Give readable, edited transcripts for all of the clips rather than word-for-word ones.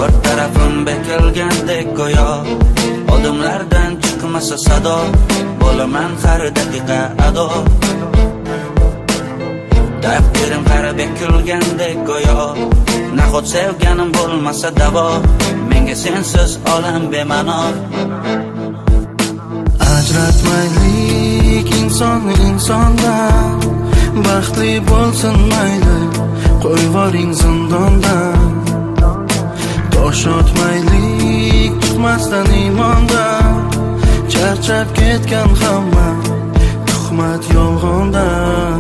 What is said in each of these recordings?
Dört tarafim bekilgandek go'yo, odamlardan chiqmasa sado, bo'laman har daqiqa ado. Taqdirim qara bekilgandek go'yo, nahot sevganim bo'lmasa davo, menga sensiz olam bema'no. Ajratmaylik insonni insondan, baxtli bo'lsin mayli, qo'yvoring zindondan. Tosh otmaylik chiqmasdan iymondan, charchab ketgan hamma tuhmat yolg'ondan.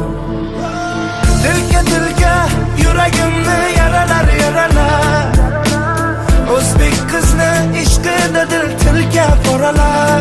Dilga yuragimni yaralar yaralar, o'zbek qizni ishqida dil tilga boralar.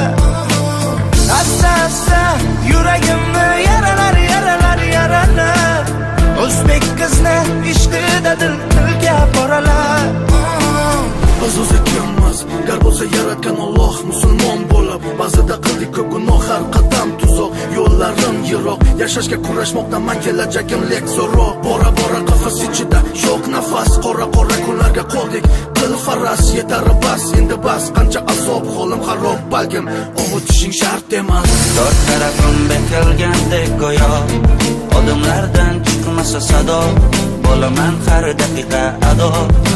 Assa yuragimni yaralar yaralar yaralar, o'zbek qizni ishqida dil tilga boralar. O'zi kimmiz, gar bo'lsa yaratgan Alloh, musulmon bo'lib ba'zida qildik ko'p gunoh, har qadam tuzoq, yo'llarim yiroq, yashashga kurashmoqda man kelajagim lek zo'roq. Bora qafas ichida yo'q nafas, qora kunlarga qoldik, qil faras yetar bas, endi bas, qancha azob, holim xarob, balkim ovutishing shart emas. Dört tarafim bekilgandek go'yo, odamlardan chiqmasa sado, bo'laman har daqiqa ado.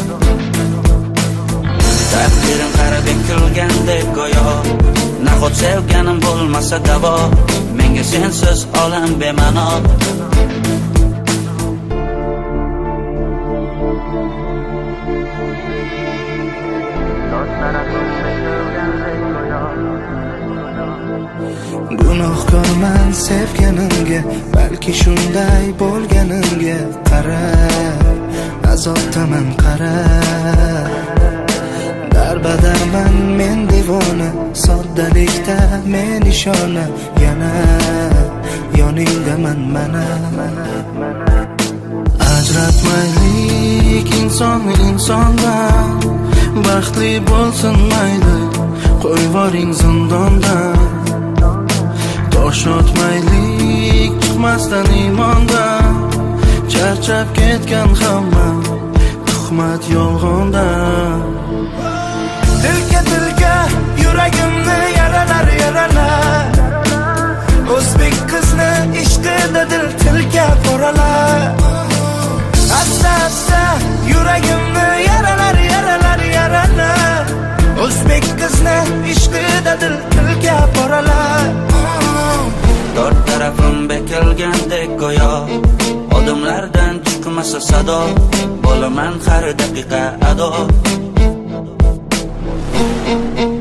Taqdirim qara bekilgandek go'yo, nahot sevganim bo'lmasa davo, menga sensiz olam bema'no. Gunohkorman sevganimga, balki shunday bo'lganimga qara, azobdaman qara. Darbadarman men devona, soddalikda men ishona, yana yoningdaman mana. Ajratmaylik insonni insondan, baxtli bo'lsin mayli, qo'yvoring zindondan. Tosh otmaylik chiqmasdan iymondan, charchab ketgan hamma tuhmat yolg'ondan. Dilga yuragimni yaralar yaralar, o'zbek qizni ishqida dil tilga boralar. Assa yuragimni yaralar yaralar yaralar, o'zbek qizni ishqida dil tilga boralar. Dört tarafim bekilgandek go'yo, odamlardan chiqmasa sado, bo'laman har daqiqa ado.